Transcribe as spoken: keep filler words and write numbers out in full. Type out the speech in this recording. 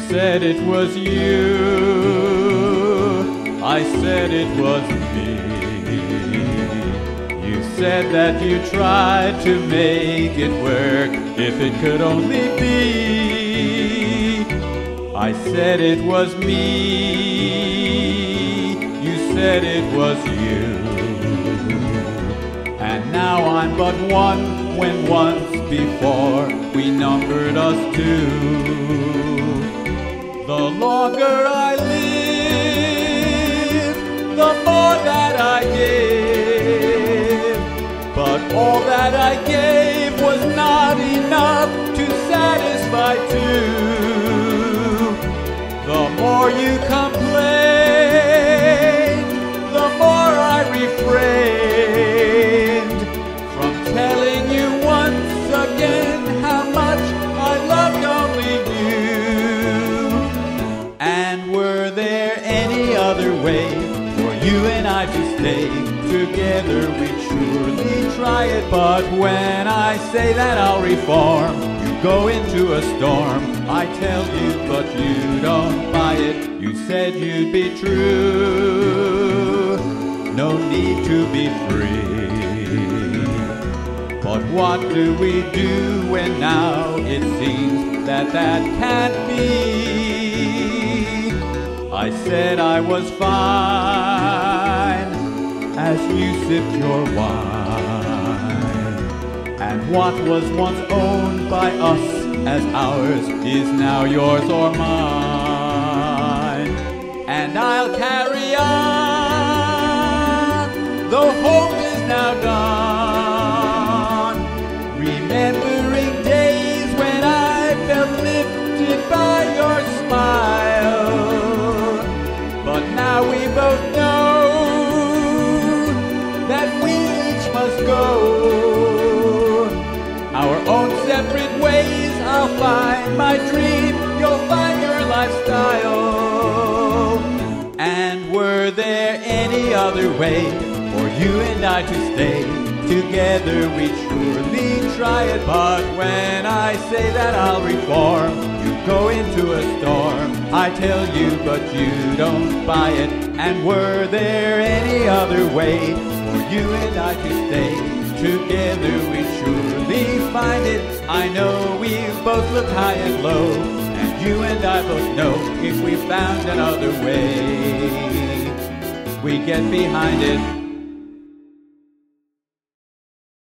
said it was you, I said it was me. You said that you tried to make it work if it could only be. I said it was me, you said it was you. And now I'm but one when once before we numbered us two. The longer I live, the more that I give. But all that I gave was not enough to satisfy two. The more you complain, the more I refrained from telling you once again how much I loved only you. And were there any other way for you and I to stay together? We'd surely try it. But when I say that I'll reform, you go into a storm. I tell you, but you don't buy it. You said you'd be true, no need to be free. But what do we do when now it seems that that can't be? I said I was fine as you sipped your wine, and what was once owned by us as ours is now yours or mine. And I'll carry on, though hope is now gone, remembering days when I felt lifted by your smile. But now we both know that we each must go our own separate ways. I'll find my dream, you'll find your lifestyle. And were there any other way for you and I to stay together? We'd surely try it. But when I say that I'll reform, you go into a storm. I tell you, but you don't buy it. And were there any other way for you and I to stay together? We'd surely find it. I know we've both looked high and low, and you and I both know if we found another way, we get behind it.